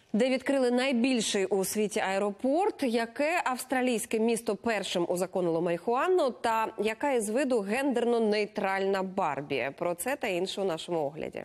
Де відкрили найбільший у світі аеропорт, яке австралійське місто першим узаконило марихуану та яка із виду гендерно-нейтральна Барбі. Про це та інше у нашому огляді.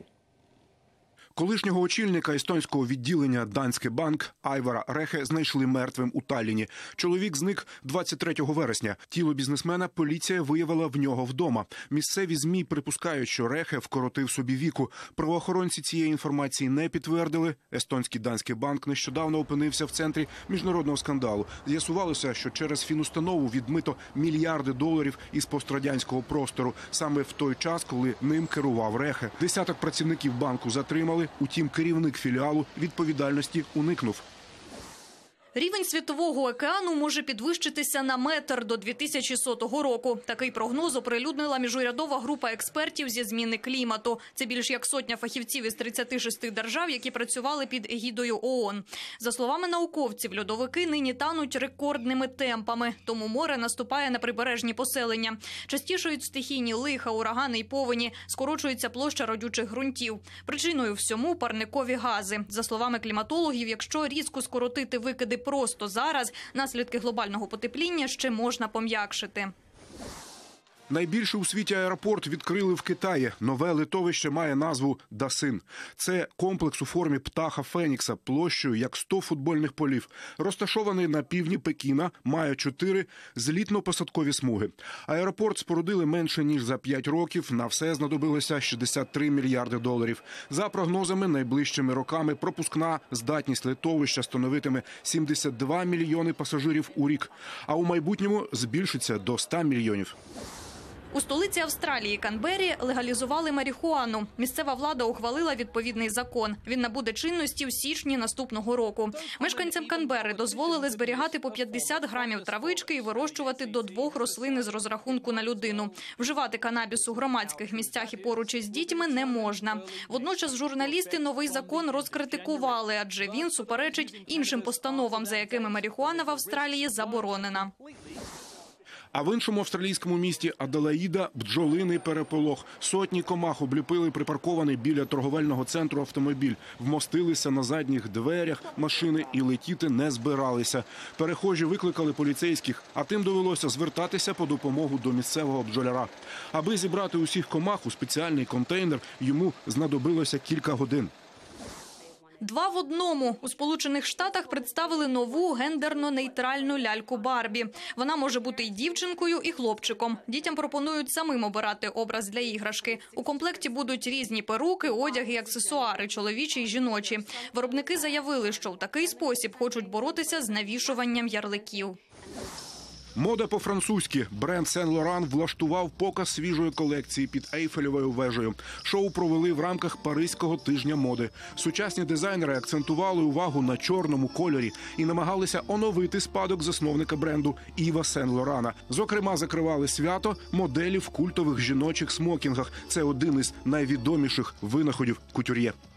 Колишнього очільника естонського відділення Danske Bank Айвара Рехе знайшли мертвим у Талліні. Чоловік зник 23 вересня. Тіло бізнесмена поліція виявила в нього вдома. Місцеві ЗМІ припускають, що Рехе вкоротив собі віку. Правоохоронці цієї інформації не підтвердили. Естонський Danske Bank нещодавно опинився в центрі міжнародного скандалу. З'ясувалося, що через фінустанову відмито мільярди доларів із пострадянського простору. Саме в той час, коли ним керував Рехе. Десяток працівників банку затримали. Утім, керівник філіалу відповідальності уникнув. Рівень Світового океану може підвищитися на метр до 2100 року. Такий прогноз оприлюднила міжурядова група експертів зі зміни клімату. Це більш як сотня фахівців із 36 держав, які працювали під егідою ООН. За словами науковців, льодовики нині тануть рекордними темпами, тому море наступає на прибережні поселення. Частішають стихійні лиха, урагани й повені, скорочується площа родючих ґрунтів. Причиною всьому – парникові гази. За словами кліматологів, якщо різко скоротити викиди просто зараз, наслідки глобального потепління ще можна пом'якшити. Найбільший у світі аеропорт відкрили в Китаї. Нове литовище має назву Дасин. Це комплекс у формі птаха Фенікса площею як 100 футбольних полів. Розташований на півдні Пекіна, має 4 злітно-посадкові смуги. Аеропорт спорудили менше ніж за 5 років. На все знадобилося 63 мільярди доларів. За прогнозами, найближчими роками пропускна здатність литовища становитиме 72 мільйони пасажирів у рік. А у майбутньому збільшиться до 100 мільйонів. У столиці Австралії Канберрі легалізували марихуану. Місцева влада ухвалила відповідний закон. Він набуде чинності у січні наступного року. Мешканцям Канберри дозволили зберігати по 50 грамів травички і вирощувати до 2 рослин з розрахунку на людину. Вживати канабіс у громадських місцях і поруч із дітьми не можна. Водночас журналісти новий закон розкритикували, адже він суперечить іншим постановам, за якими марихуана в Австралії заборонена. А в іншому австралійському місті Аделаїда бджолиний переполох. Сотні комах обліпили припаркований біля торговельного центру автомобіль. Вмостилися на задніх дверях машини і летіти не збиралися. Перехожі викликали поліцейських, а тим довелося звертатися по допомогу до місцевого бджоляра. Аби зібрати усіх комах у спеціальний контейнер, йому знадобилося кілька годин. 2 в одному. У Сполучених Штатах представили нову гендерно-нейтральну ляльку Барбі. Вона може бути і дівчинкою, і хлопчиком. Дітям пропонують самим обирати образ для іграшки. У комплекті будуть різні перуки, одяг і аксесуари – чоловічі й жіночі. Виробники заявили, що в такий спосіб хочуть боротися з навішуванням ярликів. Мода по-французьки. Бренд Сен-Лоран влаштував показ свіжої колекції під Ейфелевою вежею. Шоу провели в рамках Паризького тижня моди. Сучасні дизайнери акцентували увагу на чорному кольорі і намагалися оновити спадок засновника бренду Іва Сен-Лорана. Зокрема, закривали свято моделі в культових жіночих смокінгах. Це один із найвідоміших винаходів кутюр'є.